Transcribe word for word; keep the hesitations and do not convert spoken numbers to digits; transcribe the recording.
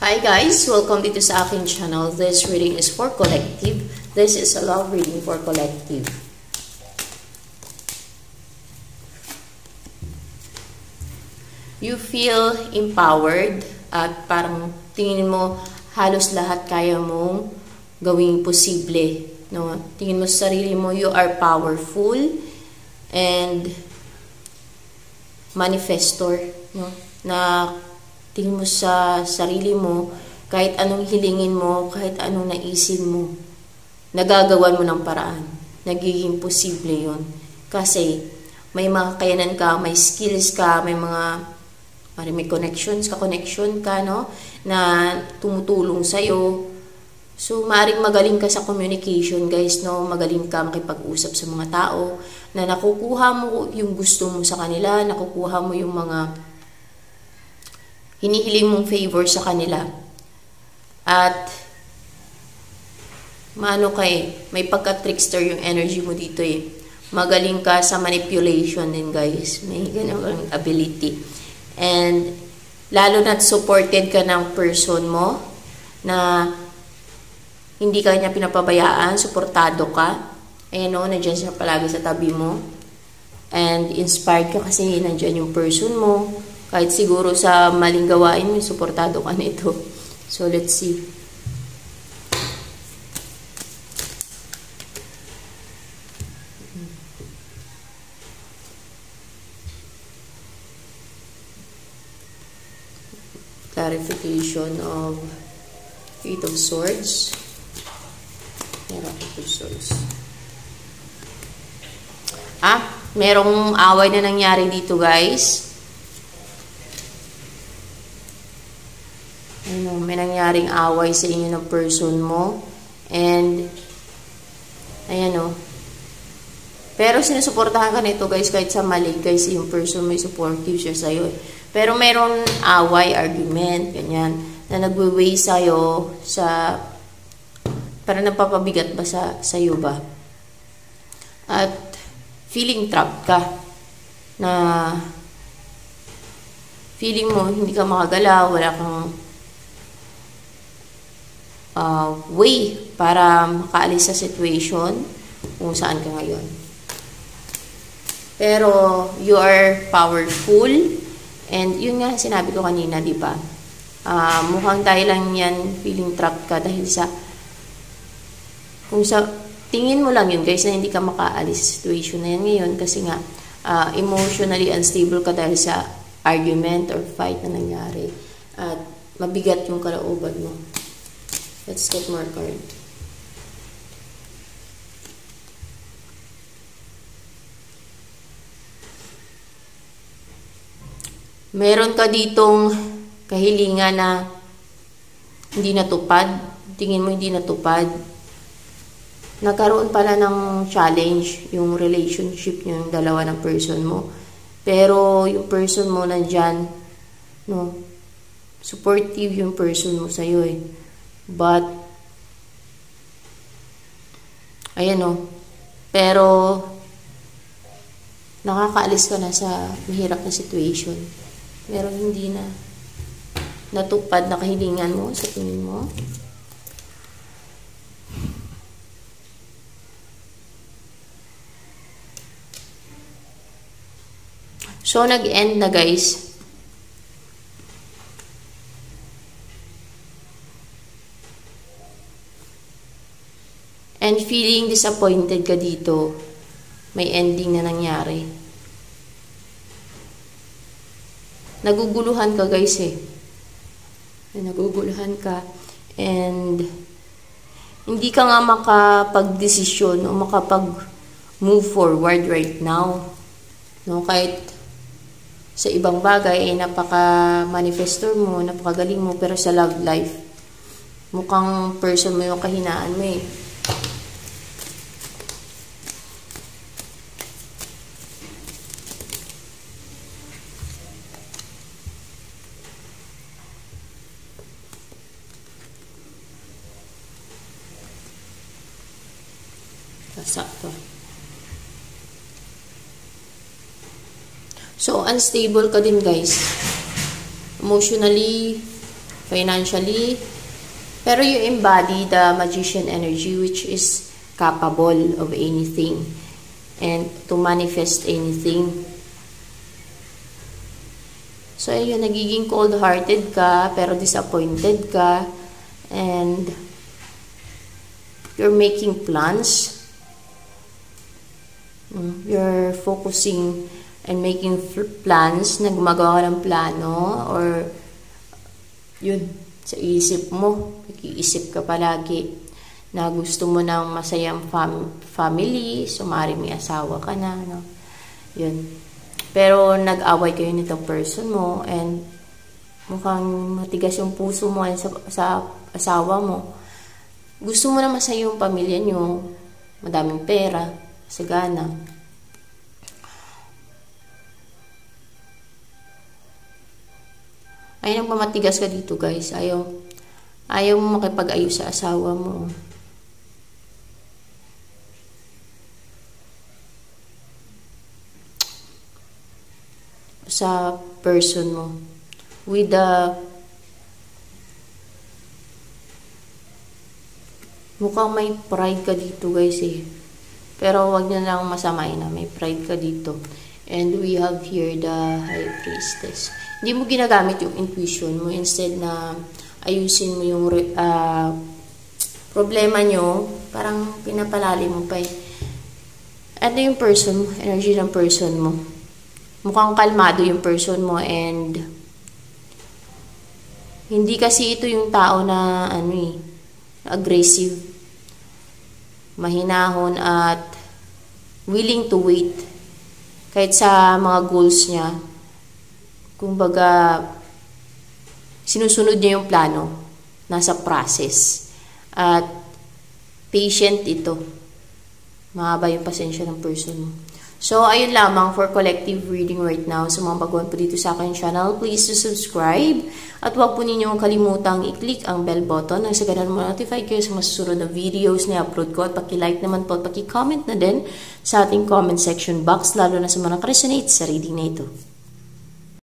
Hi guys! Welcome dito sa aking channel. This reading is for collective. This is a love reading for collective. You feel empowered at parang tingin mo halos lahat kaya mong gawing posible. No? Tingin mo sa sarili mo, you are powerful and manifestor. No? Na tingin mo sa sarili mo, kahit anong hilingin mo, kahit anong naisin mo, nagagawan mo ng paraan. Nagiging posible yon. Kasi may mga kakayanan ka, may skills ka, may mga may connections ka, connection ka, no? Na tumutulong sa'yo. So, maaaring magaling ka sa communication, guys, no? Magaling ka makipag-usap sa mga tao, na nakukuha mo yung gusto mo sa kanila, nakukuha mo yung mga hinihiling mong favor sa kanila. At maano ka eh, may pagka-trickster yung energy mo dito eh. Magaling ka sa manipulation din, guys. May ganun ability. And lalo na't supported ka ng person mo na hindi ka niya pinapabayaan, suportado ka. Ayan o, nandiyan siya palagi sa tabi mo. And inspired ka kasi nandiyan yung person mo. Kahit siguro sa maling gawain mo, suportado ka nito. So, let's see. Clarification of Eight of Swords. Eight of Swords. Ah, merong away na nangyari dito, guys. Ano, may nangyaring away sa inyo ng person mo. And, ayan o. Pero sinusuportahan ka nito, guys, kahit sa mali, guys, yung person may supportive siya sa'yo. Pero meron away, argument, ganyan, na nagwe-weigh sa'yo sa, para napapabigat ba sa, sa'yo ba? At, feeling trapped ka. Na, feeling mo, hindi ka makagalaw, wala kang Uh, way para makaalis sa situation kung saan ka ngayon. Pero you are powerful and yun nga sinabi ko kanina, di ba? Uh, mukhang dahil lang yan feeling trapped ka dahil sa kung sa tingin mo lang yun, guys, na hindi ka makaalis sa situation na yan ngayon kasi nga uh, emotionally unstable ka dahil sa argument or fight na nangyari at mabigat yung kalooban mo. Let's get more card. Meron ka ditong kahilingan na hindi natupad. Tingin mo hindi natupad. Nagkaroon pala ng challenge yung relationship niyo, yung dalawa ng person mo. Pero yung person mo nandyan, no, supportive yung person mo sa'yo eh. But, ayan o, pero, nakakaalis ka na sa mahirap na situation. Meron hindi na natupad na kahilingan mo sa tingin mo. So, nag-end na, guys. And feeling disappointed ka dito, may ending na nangyari. Naguguluhan ka, guys eh. Naguguluhan ka. And hindi ka nga makapag-desisyon o makapag-move forward right now. No, kahit sa ibang bagay, eh, napaka-manifestor mo, napakagaling mo, pero sa love life, mukhang person mo yung kahinaan mo eh. Sakto. So, unstable ka din, guys. Emotionally, financially. Pero you embody the magician energy, which is capable of anything and to manifest anything. So, ayun, nagiging cold-hearted ka, pero disappointed ka, and you're making plans. You're focusing and making plans, na gumagawa ng plano, or yun, sa isip mo, nag-iisip ka palagi na gusto mo ng masayang fam family, sumari may asawa ka na, no? Yun. Pero nag-away kayo nitong person mo, and mukhang matigas yung puso mo sa, sa asawa mo. Gusto mo na masaya yung pamilya nyo, madaming pera, sagana. Ay, nagmamatigas ka dito, guys. Ayaw, ayaw mo makipag-ayos sa asawa mo. Sa person mo. With the mukhang may pride ka dito, guys, eh. Pero wag nyo lang masamain na may pride ka dito. And we have here the High Priestess. Hindi mo ginagamit yung intuition mo. Instead na ayusin mo yung uh, problema nyo, parang pinapalalim mo pa eh. Ito yung person mo, energy ng person mo. Mukhang kalmado yung person mo, and hindi kasi ito yung tao na ano eh, aggressive, mahinahon, at willing to wait kahit sa mga goals niya. Kumbaga, sinusunod niya yung plano, nasa process, at patient ito. Mahaba yung pasensya ng person mo. So, ayun lamang for collective reading right now. Sa mga baguhan po dito sa akin channel, please to subscribe. At huwag po ninyong kalimutang i-click ang bell button nang sa ganun ma-notify kayo sa masusunod na videos na upload ko. At paki-like naman po at paki-comment na din sa ating comment section box, lalo na sa mga nakaresonate sa reading na ito.